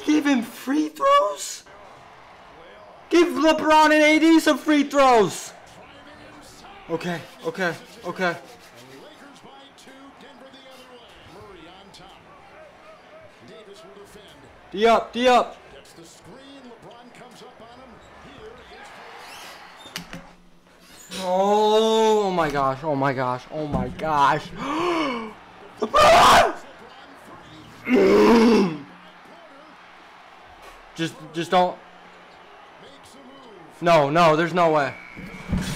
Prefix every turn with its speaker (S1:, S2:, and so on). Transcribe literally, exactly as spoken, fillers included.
S1: gave him free throws? Give LeBron and A D some free throws. Okay, okay, okay. D up, D up. Oh my gosh, oh my gosh, oh my gosh. LeBron! Just, just don't. No, no, there's no way.